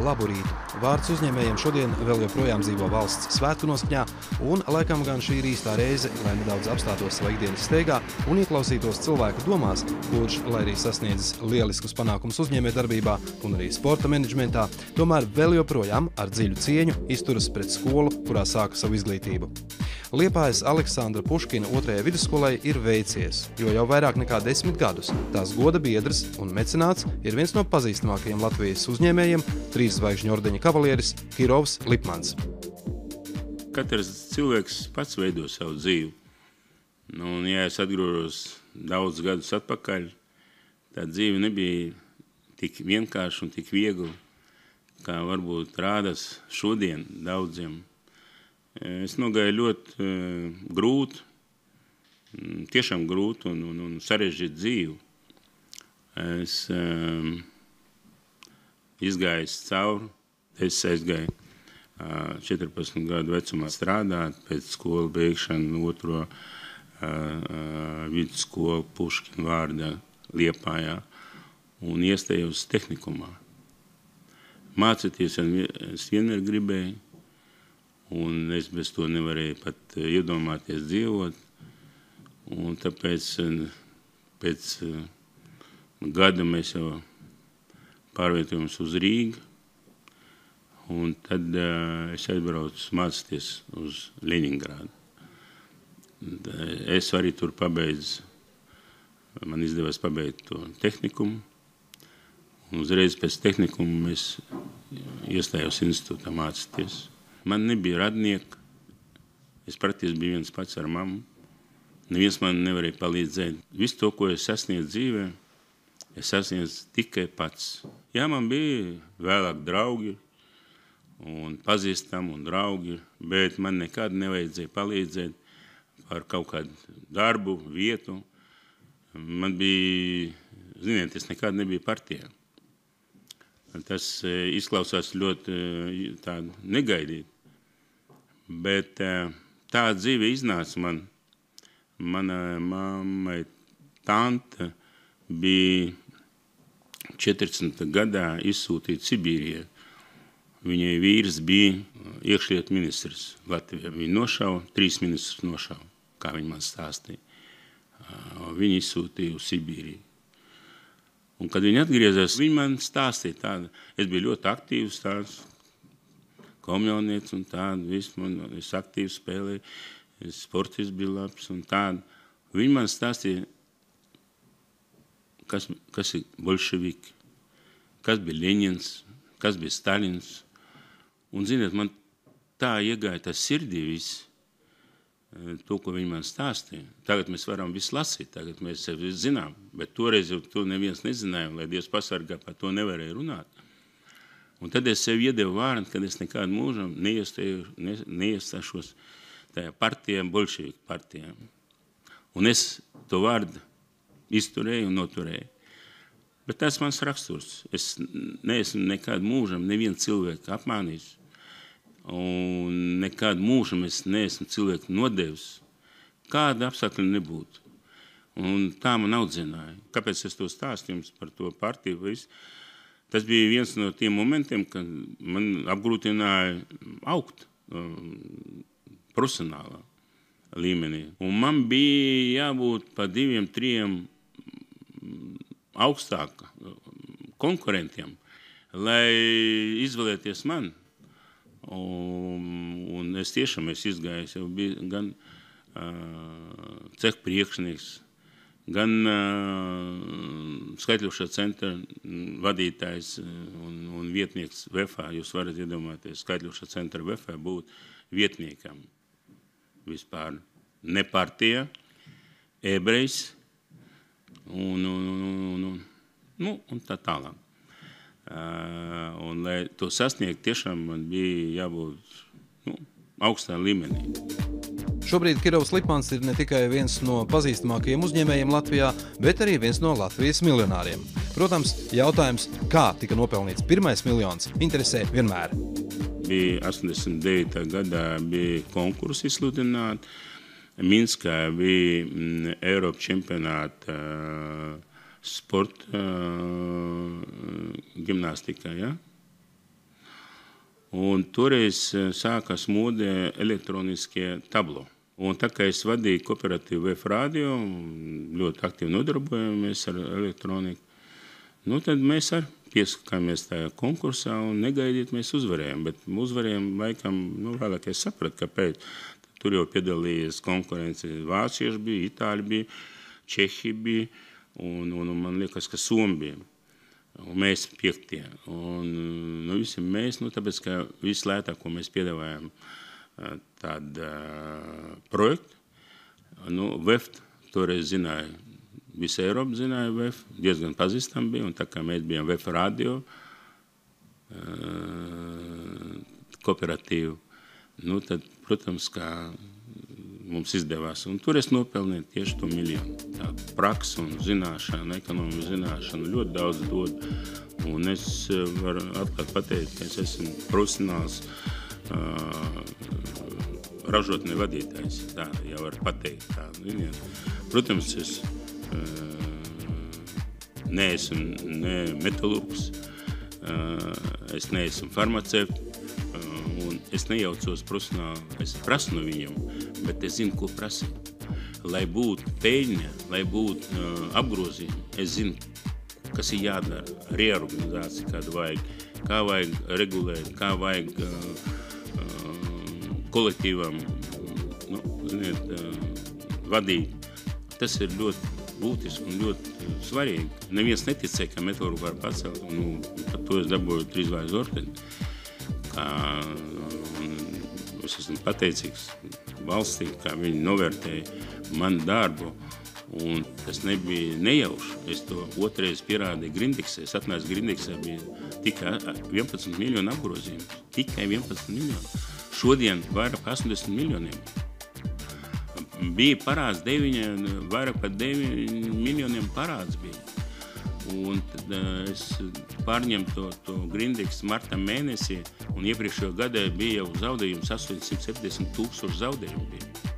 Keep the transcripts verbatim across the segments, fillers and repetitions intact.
Labu rītu! Vārds uzņēmējiem šodien vēl joprojām dzīvo valsts svētku noskaņā, un laikam gan šī ir īstā reize, lai nedaudz apstātos savā ikdienas steigā un ieklausītos cilvēku domās, kurš, lai arī sasniedzis lieliskus panākumus uzņēmējdarbībā un arī sporta menedžmentā, tomēr vēl joprojām ar dziļu cieņu izturas pret skolu, kurā sāka savu izglītību. Liepājas Aleksandra Puškina otrajai vidusskolai ir veicies, jo jau vairāk nekā desmit gadus tās goda biedrs un mecenāts ir viens no pazīstamākajiem Latvijas uzņēmējiem, trīs zvaigžņu ordeņa kavalieris Kirovs Lipmans. Katrs cilvēks pats veido savu dzīvi. Nu, un, ja es atgriežos daudz gadus atpakaļ, tā dzīve nebija tik vienkārša un tik viegla, kā varbūt rādas šodien daudziem. Es nogāju ļoti uh, grūti, tiešām grūti un, un, un sarežģītu dzīvi. Es um, izgāju cauri, es aizgāju uh, četrpadsmit gadu vecumā strādāt, pēc skolu beigšanu otro uh, uh, vidusskolu Puškina vārdā Liepājā un iestājos tehnikumā. Mācīties es vienmēr gribēju, un es bez to nevarēju pat iedomāties dzīvot. Un tāpēc pēc gada mēs jau pārvietojamies uz Rīgu, un tad uh, es aizbraucu mācīties uz Ļeņingrādu. Es arī tur pabeidzu, man izdevās pabeigt to tehnikumu, un uzreiz pēc tehnikuma es iestājos institūtā mācīties. Man nebija radnieka, es praktiski biju viens pats ar mammu. Neviens man nevarēja palīdzēt. Visu to, ko es sasniedzu dzīvē, es sasniedzu tikai pats. Jā, man bija vēlāk draugi un pazīstami un draugi, bet man nekad nevajadzēja palīdzēt par kaut kādu darbu, vietu. Man bija, ziniet, es nekad nebiju partijā. Tas izklausās ļoti tā negaidīt. Bet tā dzīve iznāca man. Mana mammai tante bija četrdesmitajā gadā izsūtīta Sibīrijā. Viņai vīrs bija iekšlietu ministrs Latvijā. Viņa nošauja, trīs ministrus nošauja, kā viņa man stāstīja. Viņa izsūtīja uz Sibīriju. Un, kad viņa atgriezās, viņa man stāstīja tādu. Es biju ļoti aktīvs tāds, komjaunietis un tādu, visu man, es aktīvi spēlēju, es sportists biju labs un tādu. Viņa man stāstīja, kas, kas ir bolševiki, kas bija Ļeņins, kas bija Stalins. Un, ziniet, man tā iegāja tas sirdī viss, to, ko viņi man stāstīja. Tagad mēs varam visu lasīt, tagad mēs visu zinām, bet toreiz jau to neviens nezināja, lai Dievs pasargā, par to nevarēja runāt. Un tad es sev iedevu vārdu, kad es nekādu mūžam neiestāju, neiestāšos tajā partijā, bolševiku partijā. Un es to vārdu izturēju un noturēju. Bet tas mans raksturs. Es neesmu nekādu mūžam nevienu cilvēku apmānījis. Un nekādu mūžam es neesmu cilvēku nodevis. Kāda apstākļa nebūtu. Un tā man audzināja. Kāpēc es to stāstu jums par to partiju? Visu? Tas bija viens no tiem momentiem, kad man apgrūtināja augt um, profesionālā līmenī. Un man bija jābūt pa diviem, trijiem augstāka konkurentiem, lai izvēlēties man. Un, un es tiešām es izgāju, jau bija gan uh, cehu priekšnieks, gan uh, skaitļošanas centra vadītājs un, un vietnieks V F A. Jūs varat iedomāties, skaitļošanas centra V F A būt vietniekam vispār. Ne partija, ebrejs un, un, un, un, un, un tā tālāk. Uh, un, lai to sasniegt, tiešām man bija jābūt nu, augstā līmenī. Šobrīd Kirovs Lipmans ir ne tikai viens no pazīstamākajiem uzņēmējiem Latvijā, bet arī viens no Latvijas miljonāriem. Protams, jautājums, kā tika nopelnīts pirmais miljons, interesē vienmēr. Bija astoņdesmit devītajā gadā bija konkursi izsludināti. Minskā bija Eiropas čempionāta sporta gimnastikā, ja? Un toreiz sākās modē elektroniskie tablo. Un tā kā es vadīju kooperatīvu V F Radio, ļoti aktīvi nodarbojamies ar elektroniku, nu tad mēs arī pieskakāmies tajā konkursā un negaidīt mēs uzvarējām. Bet uzvarējām laikam, nu vēlāk es sapratu, kāpēc. Tur jau piedalījies konkurence. Vācieši bija, Itāļi bija, Čehi bija un, un, un man liekas, ka Somi bija. Un mēs piektie. Un nu, visi mēs, nu tāpēc, ka visu lētāk, ko mēs piedāvājām, tādu uh, projektu. Nu, V F toreiz zināja, visa Eiropa zināja V F, diezgan pazīstam bija, un tā kā mēs bijām V F Radio uh, kooperatīvu, nu tad, protams, kā mums izdevās. Un tur es nopelnīju tieši to miljonu. Tā praksa un zināšana, ekonomija zināšana ļoti daudz dod. Un es varu atklāt pateikt, ka es esmu profesionāls Uh, ražotne vadītājs, tā jau var pateikt. Tā. Protams, es uh, neesmu ne metalurgs, uh, es neesmu farmaceits, uh, un es nejaucos profesionāli, es prasu no viņiem, bet es zinu, ko prasīt. Lai būtu peļņa, lai būtu uh, apgrozījumi, es zinu, kas ir jādara, reorganizācija, kāda vajag, kā vajag regulēt, kā vajag uh, kolektīvam, nu, ziniet, vadīt. Tas ir ļoti būtiski un ļoti svarīgi. Neviens neticēja, ka metālu var pacelt, un nu, par to es dabūju trīs zvaigznes orteni. Kā, es esmu pateicīgs valstī, kā viņi novērtēja manu darbu, un tas nebija nejauši. Es to otrais pierādīju Grindiksē. Es atnācu Grindiksē, bija tikai vienpadsmit miljonu apgrozījumu. Tikai vienpadsmit miljonu. Šodien vairāk astoņdesmit miljoniem. Bija parāds deviņi, vairāk par deviņi miljoniem parāds bija. Un tad es pārņemu to, to Grindiks marta mēnesī, un iepriekšējo gadā bija jau zaudējums astoņsimt septiņdesmit tūkstoši zaudējumu bija.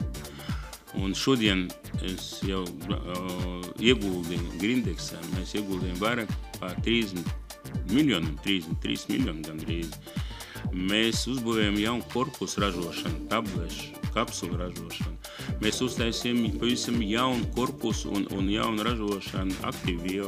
Un šodien es jau uh, ieguldīju Grindiksā, mēs ieguldījām vairāk par trīsdesmit miljoniem, trīsdesmit trīs miljoni gandrīz. Mēs uzbūvējam jaunu korpusu ražošanu, tablešu, kapsulu ražošanu. Mēs uztaisījām pavisam jaunu korpusu un, un jaunu ražošanu aktīvvielu.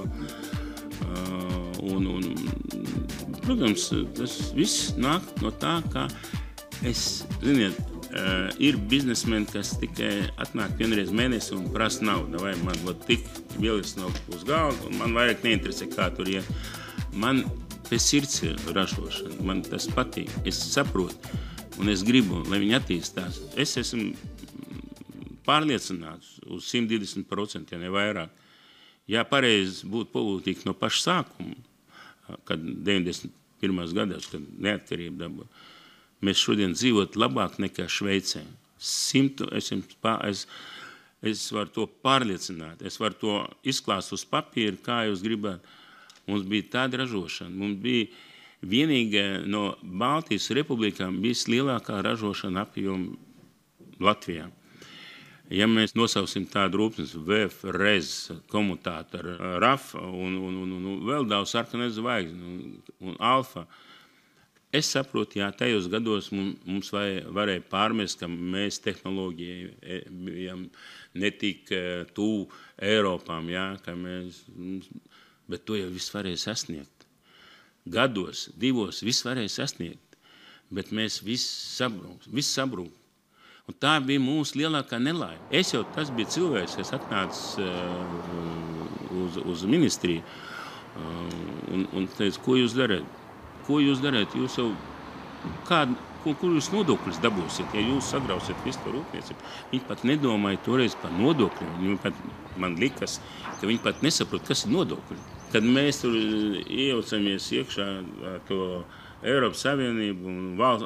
Uh, un, un, protams, tas viss nāk no tā, ka es, ziniet, uh, ir biznesmeni, kas tikai atnāk vienreiz mēnesi un prasa naudu. Vai man vat tik vielas nav uz galda, un man vajag neinteresē, kā tur iet. Man pēc sirds ir ražošana, man tas patīk, es saprotu, un es gribu, lai viņi attīstās. Es esmu pārliecināts uz simt divdesmit procenti, ja ne vairāk. Ja pareizi būtu politika no paša sākuma, kad deviņdesmit pirmajos gados, kad neatkarība dabūja, mēs šodien dzīvot labāk nekā Šveicē. Simtu, es, es, es varu to pārliecināt, es varu to izklāst uz papīra, kā jūs gribētu. Mums bija tāda ražošana. Mums bija vienīgā no Baltijas republikām vislielākā ražošana apjoma Latvijā. Ja mēs nosausim tādu rūpnīcu V F, R E Z, komutātoru, R A F un, un, un, un vēl daudz sarkanais zvaigznes un, un Alfa, es saprotu, jā, tajos gados mums, mums varēja pārmest, ka mēs tehnoloģijai bijām netik tuvu Eiropām, jā, ka mēs... Bet to jau viss varēja sasniegt. Gados, divos, viss varēja sasniegt. Bet mēs viss sabrūk, viss sabrūk. Un tā bija mūsu lielākā nelaime. Es jau tas bija cilvēks, kas atnācis uh, uz, uz ministriju uh, un, un teica, ko jūs darāt? Ko jūs darāt? Jūs jau, kād, ko, kur jūs nodokļus dabūsiet, ja jūs sagrausiet visu to rūpniecību? Viņi pat nedomāja toreiz par nodokļiem. Viņi pat, man likas, ka viņi pat nesaprot, kas ir nodokļi. Kad mēs tur iejaucamies iekšā to Eiropas Savienību un, val,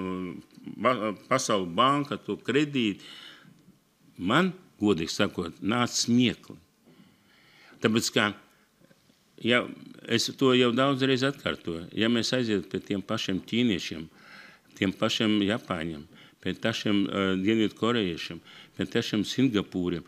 un Pasaules banka, to kredīti, man, godīgi sakot, nāca smiekli. Tāpēc, kā, ja, es to jau daudzreiz atkārtoju, ja mēs aiziet pie tiem pašiem ķīniešiem, tiem pašiem Japāņiem, pie tašiem uh, Dienvidu korejiešiem, pie tašiem Singapūriem,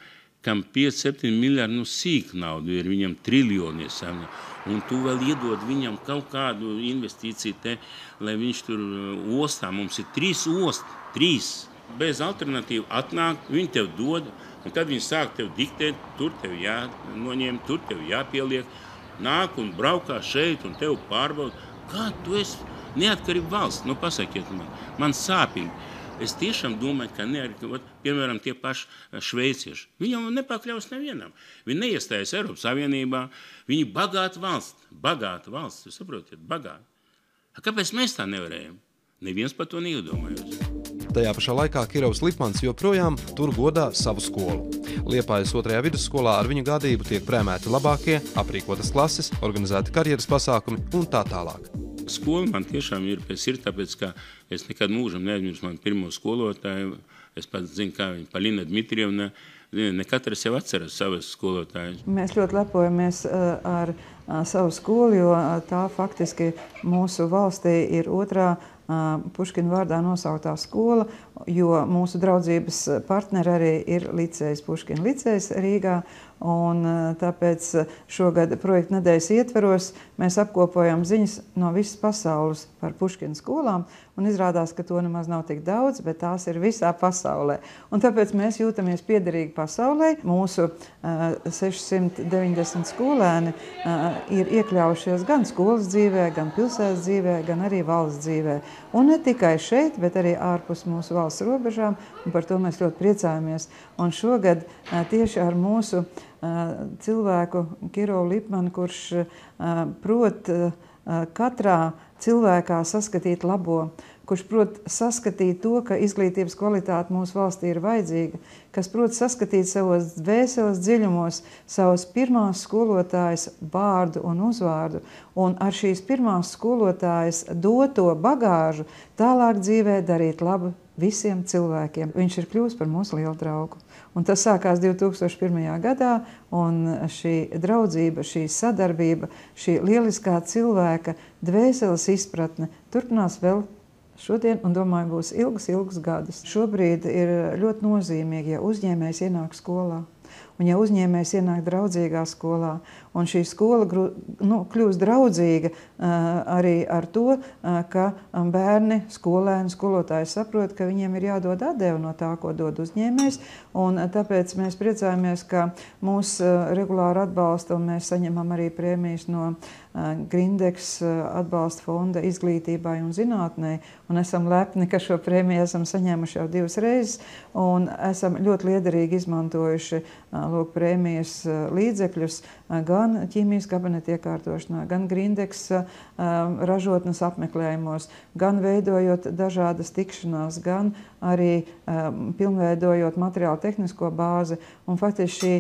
kam pieci septiņi miljardi, nu sīk naudu ir, viņam triljoni ir savņa. Un tu vēl iedod viņam kaut kādu investīciju te, lai viņš tur ostā. Mums ir trīs osti, trīs. Bez alternatīvu atnāk, viņi tev dod, un tad viņi sāk tev diktēt, tur tev jānoņem, tur tev jāpieliek. Nāk un braukā šeit un tev pārbaud. Kā tu esi neatkarība valsts? Nu, pasakiet man, man sāpīgi. Es tiešām domāju, ka neatkarība, piemēram, tie paši šveicieši. Viņam nepakļaus nevienam. Viņi neiestājas Eiropas Savienībā. Viņi bagāta valsts, bagāta valsts, jūs saprotiet, bagāta. Kāpēc mēs tā nevarējam? Neviens par to neiedomājos. Tajā pašā laikā Kirovs Lipmans joprojām tur godā savu skolu. Liepājas otrajā vidusskolā ar viņu gādību tiek prēmēti labākie, aprīkotas klases, organizēti karjeras pasākumi un tā tālāk. Skola man tiešām ir pēc sirds, tāpēc, ka es nekad mūžam neaizmirstu manu pirmo skolotāju. Es pats zinu, kā viņa Palina Dmitrievna. Ne katrs jau atceras savas skolotājus. Mēs ļoti lepojamies ar savu skolu, jo tā faktiski mūsu valstī ir otrā Puškina vārdā nosauktā skola, jo mūsu draudzības partneri arī ir licejs, Puškina licejs Rīgā, un tāpēc šogad projekta nedēļas ietveros mēs apkopojam ziņas no visas pasaules par Puškina skolām, un izrādās, ka to nemaz nav tik daudz, bet tās ir visā pasaulē. Un tāpēc mēs jūtamies piederīgi pasaulē. Mūsu sešsimt deviņdesmit skolēni ir iekļaujušies gan skolas dzīvē, gan pilsētas dzīvē, gan arī valsts dzīvē. Un ne tikai šeit, bet arī ārpus mūsu valsts robežām, un par to mēs ļoti priecājamies. Un šogad tieši ar mūsu cilvēku Kirovu Lipmanu, kurš prot katrā cilvēkā saskatīt labo, kurš prot saskatīt to, ka izglītības kvalitāte mūsu valstī ir vajadzīga, kas prot saskatīt savos dvēseles dziļumos savus pirmās skolotājas vārdu un uzvārdu, un ar šīs pirmās skolotājas doto bagāžu tālāk dzīvē darīt labu visiem cilvēkiem. Viņš ir kļuvis par mūsu lielu draugu. Un tas sākās divi tūkstoši pirmajā gadā, un šī draudzība, šī sadarbība, šī lieliskā cilvēka dvēseles izpratne turpinās vēl šodien, un domāju, būs ilgus, ilgus gadus. Šobrīd ir ļoti nozīmīgi, ja uzņēmējs ienāk skolā, un ja uzņēmējs ienāk draudzīgā skolā, un šī skola nu, kļūst draudzīga arī ar to, ka bērni, skolēni, skolotāji saprot, ka viņiem ir jādod atdevi no tā, ko dod uzņēmējs, un tāpēc mēs priecājamies, ka mūs regulāri atbalsta, un mēs saņemam arī prēmijas no Grindeks atbalsta fonda izglītībai un zinātnei, un esam lepni, ka šo prēmiju esam saņēmuši jau divas reizes, un esam ļoti liederīgi izmantojuši lūk, prēmijas līdzekļus gan ķīmijas kabineta iekārtošanā, gan Grindeks ražotnes apmeklējumos, gan veidojot dažādas tikšanās, gan arī pilnveidojot materiālu tehnisko bāzi, un faktiski šī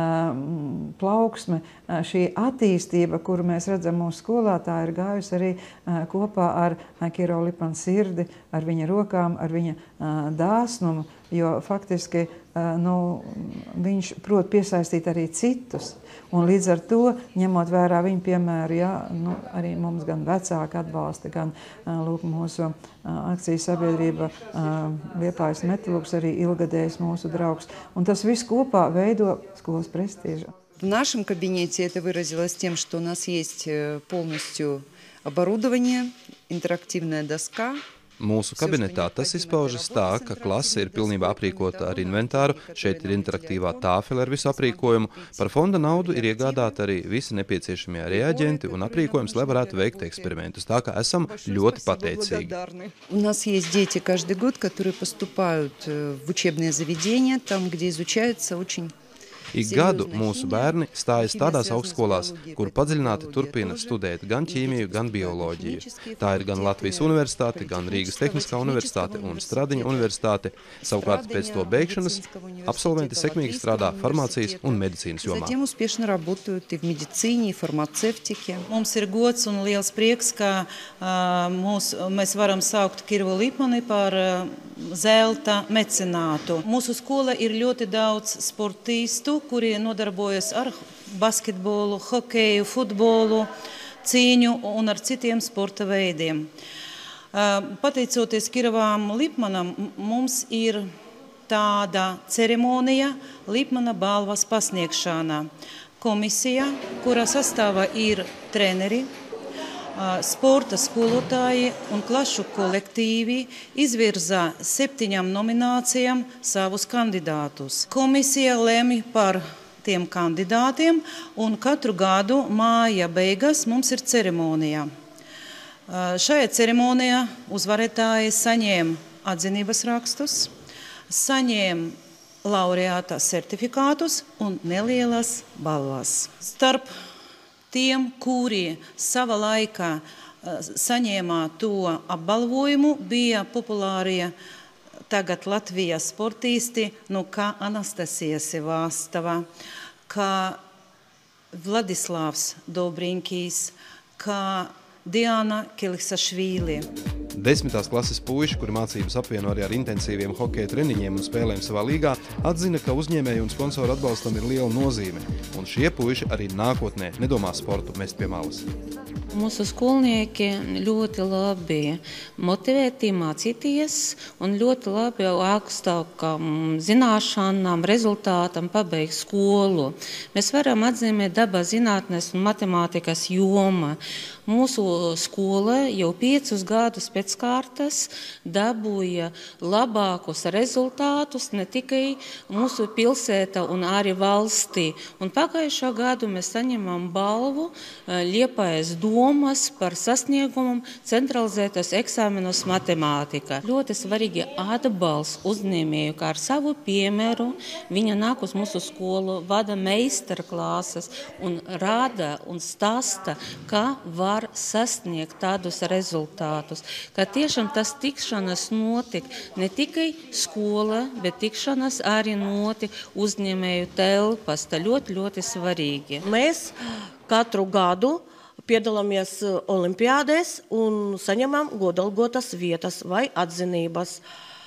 plauksme, šī attīstība, kuru mēs redzam mūsu skolā, tā ir gājusi arī kopā ar Kirovu Lipmanu sirdi, ar viņa rokām, ar viņa dāsnumu, jo faktiski nu, viņš prot piesaistīt arī citus. Un līdz ar to, ņemot vērā viņa piemēru, jā, nu, arī mums gan vecāki atbalsta, gan lūk, mūsu akcijas sabiedrība Liepājas Metalurgs, arī ilgadējs mūsu draugs. Un tas viss kopā veido skolas prestižu. В нашем кабинете это выразилось тем, что у нас есть полностью оборудование, интерактивная доска. Mūsu kabinetā tas izpaužas tā, ka klase ir pilnībā aprīkota ar inventāru, šeit ir interaktīvā tāfele ar visu aprīkojumu, par fonda naudu ir iegādāti arī visi nepieciešamie reaģenti un aprīkojums, lai varētu veikt eksperimentus, tā ka esam ļoti pateicīgi. У нас есть дети каждый год, которые поступают в учебные заведения, там, где изучается очень Ik gadu mūsu bērni stājas tādās augstskolās, kur padziļināti turpina studēt gan ķīmiju, gan bioloģiju. Tā ir gan Latvijas universitāte, gan Rīgas Tehniskā universitāte un Stradiņa universitāte. Savukārt pēc to beigšanas absolventi sekmīgi strādā farmācijas un medicīnas jomā. Mums ir gods un liels prieks, ka uh, mūs, mēs varam saukt Kirovu Lipmanu par uh, zelta mecenātu. Mūsu skola ir ļoti daudz sportistu, kuri nodarbojas ar basketbolu, hokeju, futbolu, cīņu un ar citiem sporta veidiem. Pateicoties Kirovam Lipmanam, mums ir tāda ceremonija Lipmana balvas pasniegšana. Komisija, kura sastāvā ir treneri, sporta skolotāji un klašu kolektīvi, izvirza septiņām nominācijām savus kandidātus. Komisija lemj par tiem kandidātiem, un katru gadu māja beigas mums ir ceremonija. Šajā ceremonijā uzvarētāji saņēma atzinības rakstus, saņēma laureāta certifikātus un nelielas balvas. Starp tiem, kuri sava laikā saņēmā to apbalvojumu, bija populārie tagad Latvijas sportisti, nu kā Anastasija Sevastova, kā Vladislavs Dobriņkijs, kā Diana Kelisašvili. Desmitās klases puiši, kuri mācības apvieno arī ar intensīviem hokeja treniņiem un spēlēm savā līgā, atzina, ka uzņēmēju un sponsoru atbalstam ir liela nozīme. Un šie puiši arī nākotnē nedomā sportu mest pie malas. Mūsu skolnieki ļoti labi motivēti mācīties un ļoti labi augstākam zināšanām, rezultātam pabeigt skolu. Mēs varam atzīmēt dabas zinātnes un matemātikas joma. Mūsu skola jau piecus gadus pēc kārtas dabūja labākus rezultātus ne tikai mūsu pilsētā un arī valstī. Un pagājušā gadu mēs saņemam balvu Liepājas domas par sasniegumam centralizētos eksāmenus matemātikā. Ļoti svarīgi atbalsts uzņēmēju, kā ar savu piemēru viņa nāk uz mūsu skolu, vada meistarklāses un rāda un stāsta, kā var var sasniegt tādus rezultātus, ka tiešām tas tikšanas notik ne tikai skola, bet tikšanas arī notik uzņēmēju telpas. Tā ļoti, ļoti svarīgi. Mēs katru gadu piedalāmies olimpiādēs un saņemam godalgotas vietas vai atzinības.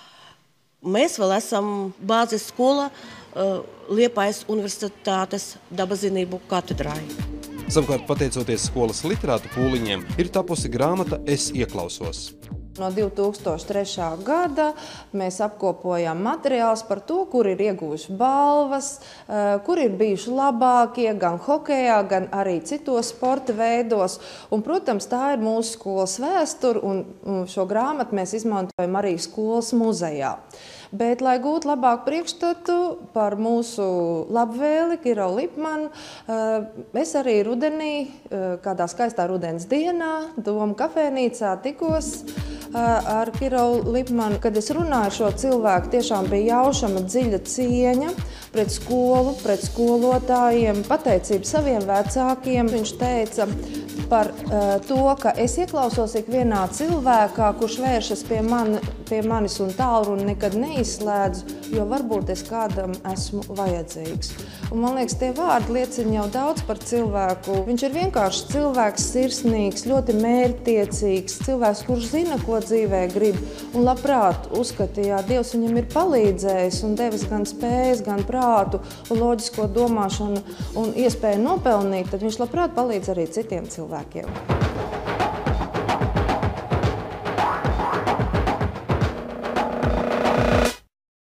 Mēs vēl esam bāzes skola Liepājas Universitātes dabazinību katedrai. Savukārt, pateicoties skolas literātu pūliņiem, ir tapusi grāmata Es ieklausos. No divi tūkstoši trešā gada mēs apkopojām materiālus par to, kur ir ieguvuši balvas, kur ir bijuši labākie gan hokejā, gan arī citos sporta veidos. Un, protams, tā ir mūsu skolas vēsture, un šo grāmatu mēs izmantojam arī skolas muzejā. Bet, lai gūtu labāku priekšstatu par mūsu labvēli, Kiro Lipmanu, es arī rudenī, kādā skaistā rudens dienā, Doma kafēnīcā tikos ar Kiro Lipmanu. Kad es runāju ar šo cilvēku, tiešām bija jaušama dziļa cieņa pret skolu, pret skolotājiem, pateicību saviem vecākiem. Viņš teica par to, ka es ieklausos ikvienā cilvēkā, kurš vēršas pie, man, pie manis un tālruni nekad neizslēdzu, jo varbūt es kādam esmu vajadzīgs. Un, man liekas, tie vārdi liecina jau daudz par cilvēku. Viņš ir vienkārši cilvēks, sirsnīgs, ļoti mērķtiecīgs, cilvēks, kurš zina, ko dzīvē grib, un labprāt uzskatījā, Dievs viņam ir palīdzējis un devis gan spējas, gan prātu un loģisko domāšanu un iespēju nopelnīt, tad viņš labprāt palīdz arī citiem cilvēkiem.